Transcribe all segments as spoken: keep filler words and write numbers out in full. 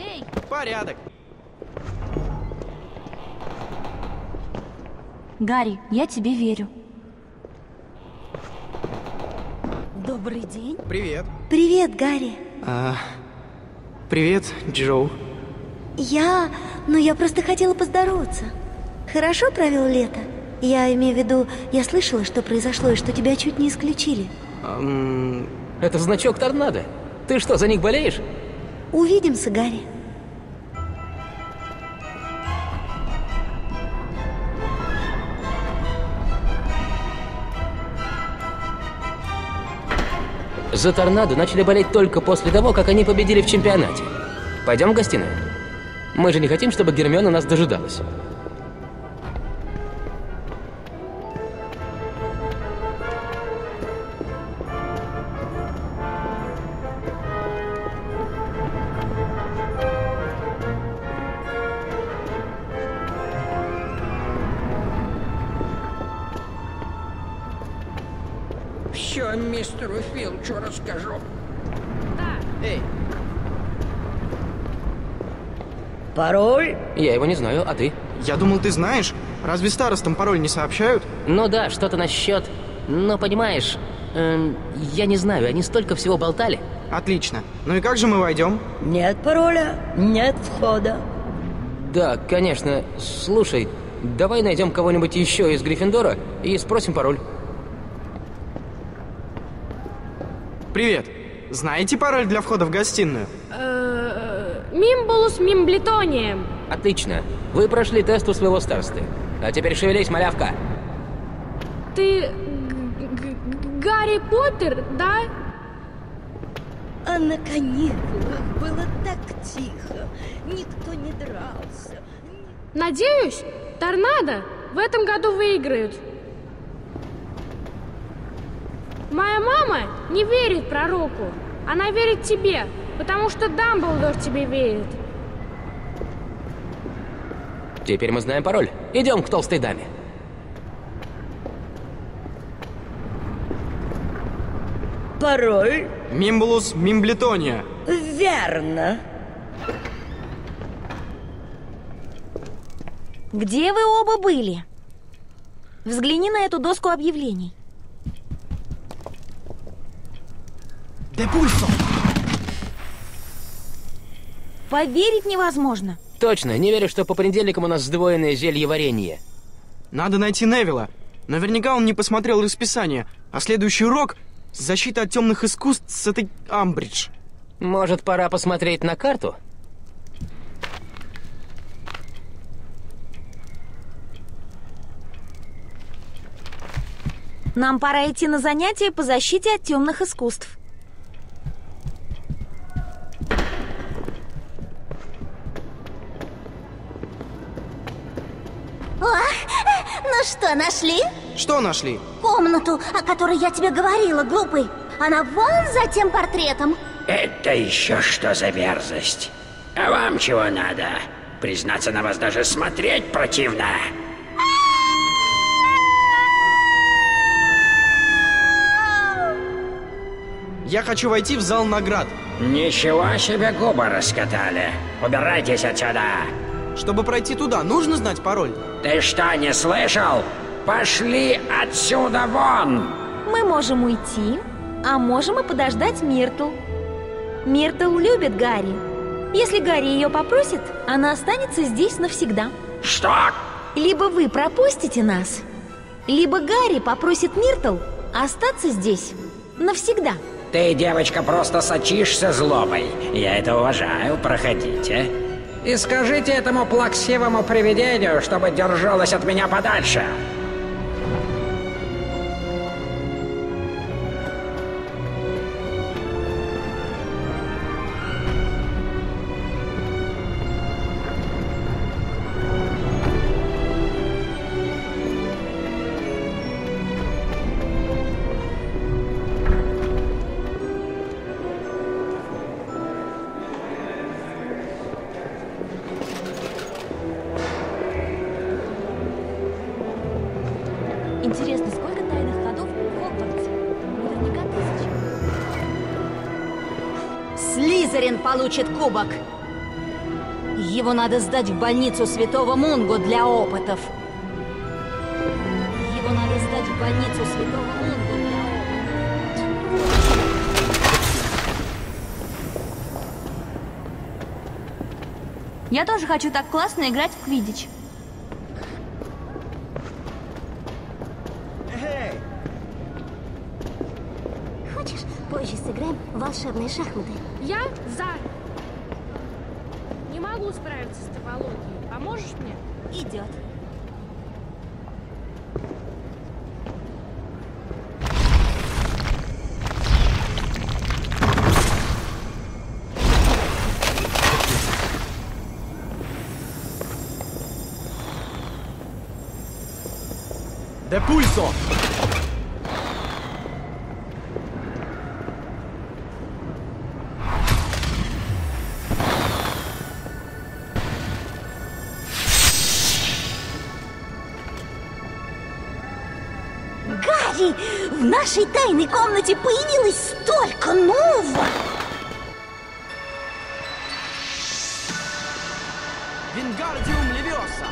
Эй! Порядок. Гарри, я тебе верю. Добрый день. Привет. Привет, Гарри. А, привет, Джоу. Я... Ну, я просто хотела поздороваться. Хорошо провел лето? Я имею в виду, я слышала, что произошло, и что тебя чуть не исключили. Эм... Это значок торнадо. Ты что, за них болеешь? Увидимся, Гарри. За торнадо начали болеть только после того, как они победили в чемпионате. Пойдем в гостиную? Мы же не хотим, чтобы Гермиона нас дожидалась. Все мистеру Филчу расскажу. Эй, Пароль? Я его не знаю, а ты? я думал, ты знаешь. Разве старостам пароль не сообщают? Ну да, что-то насчет... Но понимаешь, эм, я не знаю, они столько всего болтали. Отлично. Ну и как же мы войдем? Нет пароля, нет входа. Да, конечно. Слушай, давай найдем кого-нибудь еще из Гриффиндора и спросим пароль. Привет. Знаете пароль для входа в гостиную? Мимбулус мимблетонием. Отлично. Вы прошли тест у своего старосты. А теперь шевелись, малявка. Ты... Г- Г- Гарри Поттер, да? А на каникулах было так тихо. Никто не дрался. Надеюсь, торнадо в этом году выиграют. Моя мама не верит пророку. Она верит тебе, потому что Дамблдор тебе верит. Теперь мы знаем пароль. Идем к толстой даме. Пароль? Мимбулус мимблетония. Верно. Где вы оба были? Взгляни на эту доску объявлений. Де пульсо! Поверить невозможно. Точно, не верю, что по понедельникам у нас сдвоенное зелье варенье. Надо найти Невилла. Наверняка он не посмотрел расписание, а следующий урок — защита от темных искусств с этой Амбридж. Может, пора посмотреть на карту? Нам пора идти на занятия по защите от темных искусств. Ну что, нашли? Что нашли? Комнату, о которой я тебе говорила, глупый. Она вон за тем портретом. Это еще что за мерзость? А вам чего надо? Признаться, на вас даже смотреть противно. Я хочу войти в зал наград. Ничего себе губы раскатали. Убирайтесь отсюда. Чтобы пройти туда, нужно знать пароль. Ты что, не слышал? Пошли отсюда вон! Мы можем уйти, а можем и подождать Миртл. Миртл любит Гарри. Если Гарри ее попросит, она останется здесь навсегда. Что? Либо вы пропустите нас, либо Гарри попросит Миртл остаться здесь навсегда. Ты, девочка, просто сочишься злобой. Я это уважаю, проходите. И скажите этому плаксивому привидению, чтобы держалось от меня подальше. Интересно, сколько тайных ходов в Хогвартсе? Наверняка тысячи. Слизерин получит кубок. Его надо сдать в больницу Святого Мунго для опытов. Его надо сдать в больницу Святого Мунго для опытов. Я тоже хочу так классно играть в квиддич. Хочешь, позже сыграем в волшебные шахматы? Я за. Не могу справиться с топологией. Поможешь мне? Идет. Де пульсо! Гарри, в нашей тайной комнате появилось столько нового! Вингардиум левиоса!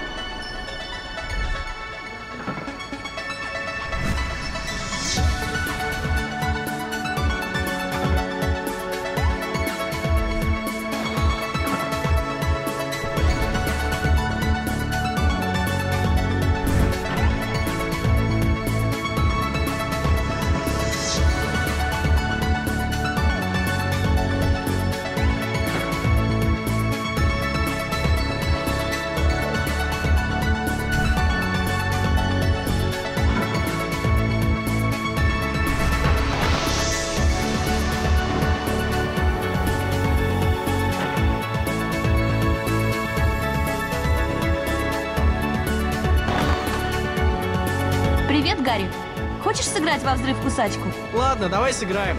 Привет, Гарри. Хочешь сыграть во взрыв-кусачку? Ладно, давай сыграем.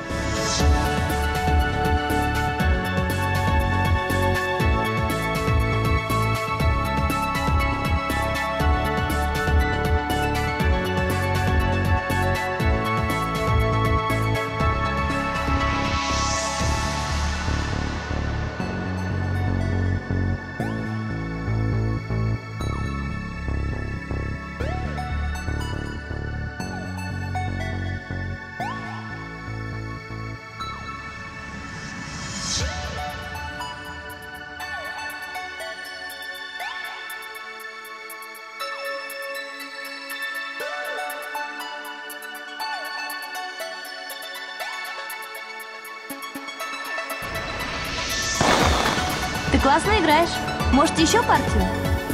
Ты классно играешь. Может, еще партию?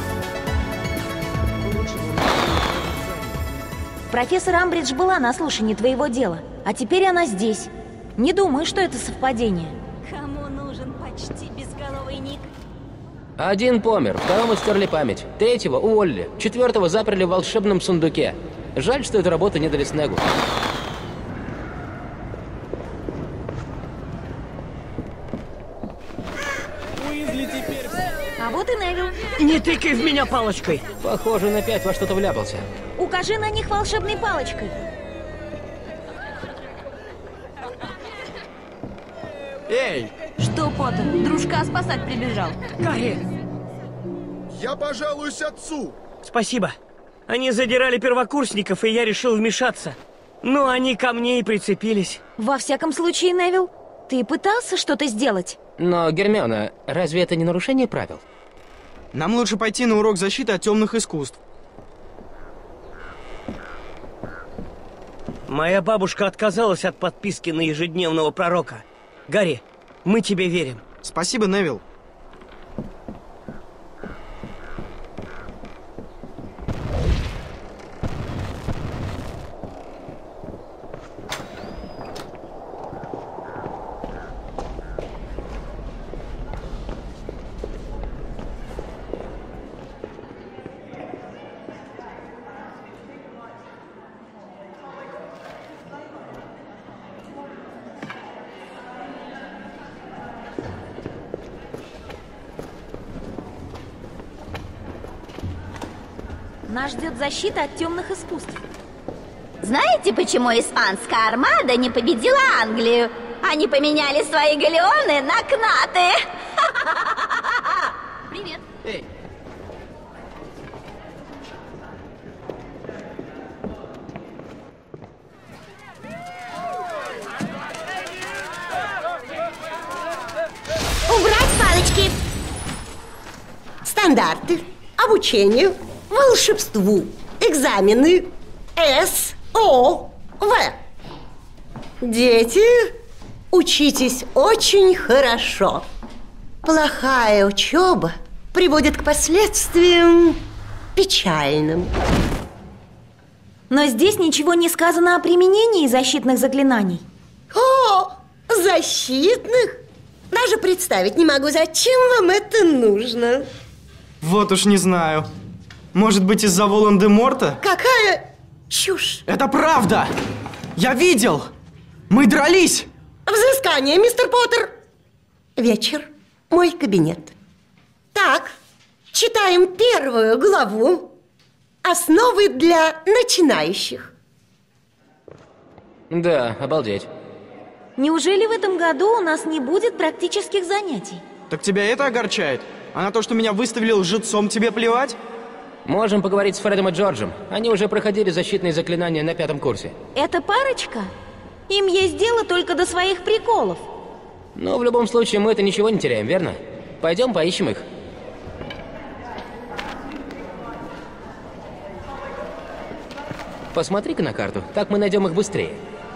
Профессор Амбридж была на слушании твоего дела, а теперь она здесь. Не думаю, что это совпадение. Кому нужен почти безголовый Ник? Один помер, второму стерли память, третьего уволили, четвертого заперли в волшебном сундуке. Жаль, что эту работу не дали Снегу. А вот и Невил. Не тыкай в меня палочкой. Похоже, он опять во что-то вляпался. Укажи на них волшебной палочкой. Эй! Что, Поттер, дружка спасать прибежал? Гарри, Я пожалуюсь отцу. спасибо. Они задирали первокурсников, и я решил вмешаться. Но они ко мне и прицепились. Во всяком случае, Невил, ты пытался что-то сделать? Но, Гермиона, разве это не нарушение правил? Нам лучше пойти на урок защиты от темных искусств. Моя бабушка отказалась от подписки на ежедневного пророка. Гарри, мы тебе верим. Спасибо, Невил. Нас ждет защита от темных искусств. Знаете, почему испанская армада не победила Англию? Они поменяли свои галеоны на кнаты. Эй! Убрать палочки! Стандарты, обучение, волшебству, экзамены, С, О, В. Дети, учитесь очень хорошо. Плохая учеба приводит к последствиям печальным. Но здесь ничего не сказано о применении защитных заклинаний. О, защитных? Даже представить не могу, зачем вам это нужно. Вот уж не знаю. Может быть, из-за Волан-де-Морта? Какая чушь! Это правда! Я видел! Мы дрались! Взыскание, мистер Поттер! Вечер. Мой кабинет. Так, читаем первую главу. Основы для начинающих. Да, обалдеть. Неужели в этом году у нас не будет практических занятий? Так тебя это огорчает? А на то, что меня выставили лжецом, тебе плевать? Можем поговорить с Фредом и Джорджем. Они уже проходили защитные заклинания на пятом курсе. Это парочка? Им есть дело только до своих приколов. Но в любом случае мы-то ничего не теряем, верно? Пойдем поищем их. Посмотри-ка на карту, так мы найдем их быстрее.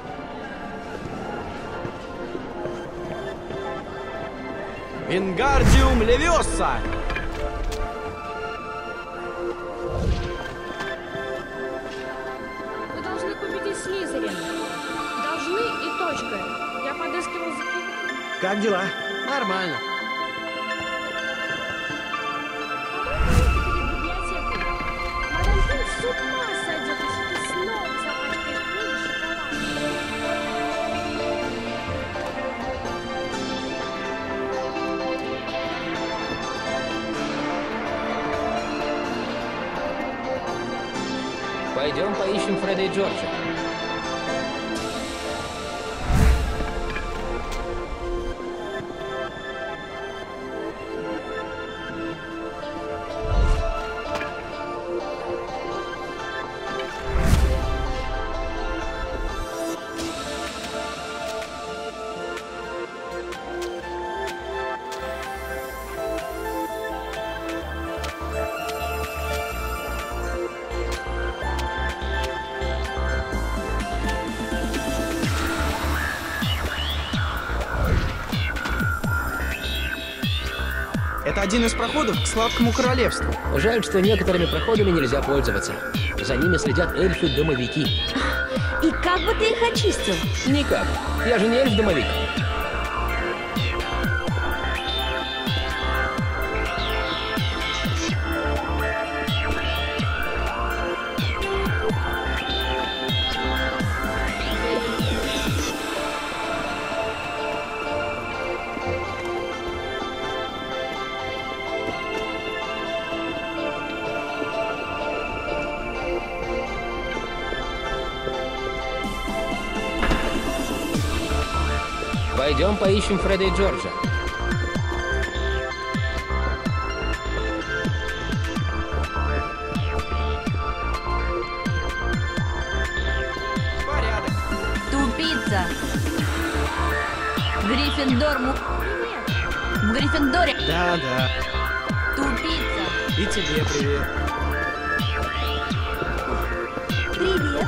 Вингардиум Левиоса! Вы должны победить Слизерин. Должны и точка. Я подыскивал заклинание. Как дела? Нормально. Перед библиотекой. Мадам Пинк с ума сойдет, если ты снова запачкаешь книги шоколадом. Пойдем поищем Фреда и Джорджа. Это один из проходов к Сладкому Королевству. Жаль, что некоторыми проходами нельзя пользоваться. За ними следят эльфы-домовики. И как бы ты их очистил? Никак. Я же не эльф-домовик. Пойдем поищем Фреда и Джорджа. Порядок. Тупица. Гриффиндор му... В Гриффиндоре. Да, да. Тупица. И тебе привет. Привет.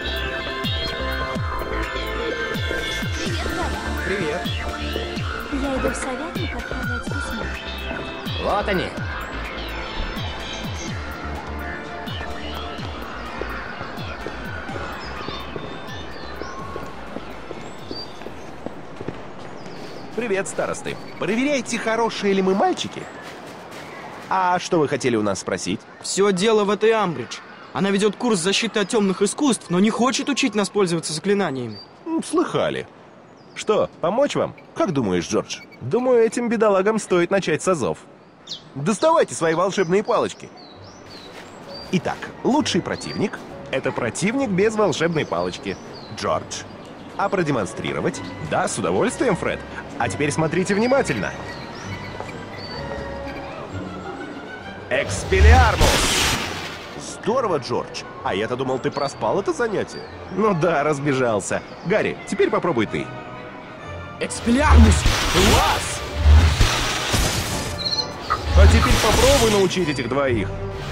Привет, Гарри. Привет. Я иду в советник отправлять письмо. Вот они. Привет, старосты. Проверяйте, хорошие ли мы мальчики. А что вы хотели у нас спросить? Все дело в этой Амбридж. Она ведет курс защиты от темных искусств, но не хочет учить нас пользоваться заклинаниями. Слыхали. Что, помочь вам? Как думаешь, Джордж? Думаю, этим бедолагам стоит начать с азов. Доставайте свои волшебные палочки. Итак, лучший противник — это противник без волшебной палочки. Джордж. А продемонстрировать? Да, с удовольствием, Фред. А теперь смотрите внимательно. Экспеллиармус! Здорово, Джордж. А я-то думал, ты проспал это занятие. Ну да, разбежался. Гарри, теперь попробуй ты. Экспеллиармус! Класс! А теперь попробуй научить этих двоих.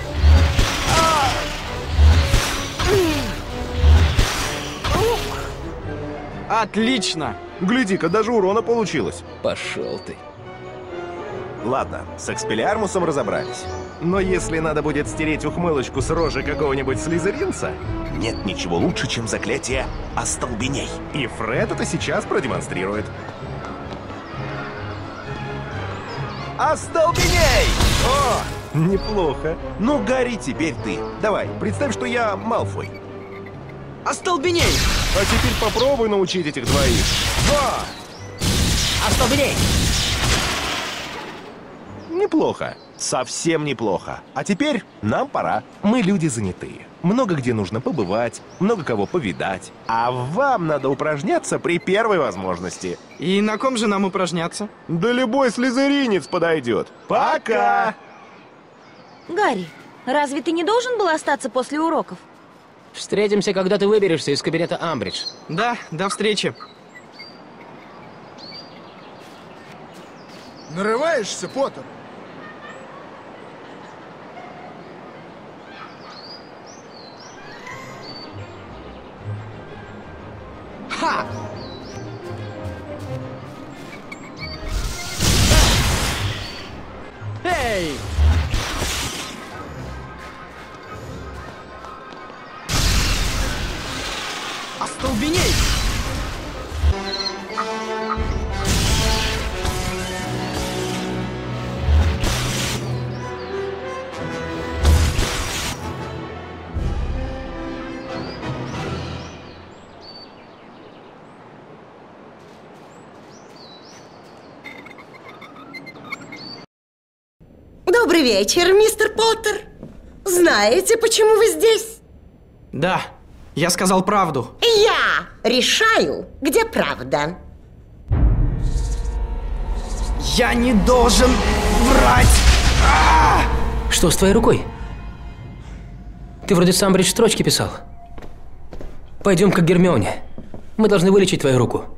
Отлично! Гляди-ка, даже урона получилось. Пошел ты. Ладно, с Экспеллиармусом разобрались. Но если надо будет стереть ухмылочку с рожи какого-нибудь слизеринца, нет ничего лучше, чем заклятие «Остолбеней». И Фред это сейчас продемонстрирует. Остолбеней! О, неплохо. Ну, Гарри, теперь ты. Давай, представь, что я Малфой. Остолбеней! А теперь попробуй научить этих двоих. Во! Остолбеней! Неплохо. Совсем неплохо. А теперь нам пора. Мы люди занятые. Много где нужно побывать, много кого повидать. А вам надо упражняться при первой возможности. И на ком же нам упражняться? Да любой слизеринец подойдет. Пока! Гарри, разве ты не должен был остаться после уроков? Встретимся, когда ты выберешься из кабинета Амбридж. Да, до встречи. Нарываешься, Поттер? Ха! Эй! Остолбеней! Добрый вечер, мистер Поттер. Знаете, почему вы здесь? Да, я сказал правду. Я решаю, где правда. Я не должен врать! А! Что с твоей рукой? Ты вроде с Амбридж строчки писал. Пойдем к Гермионе. Мы должны вылечить твою руку.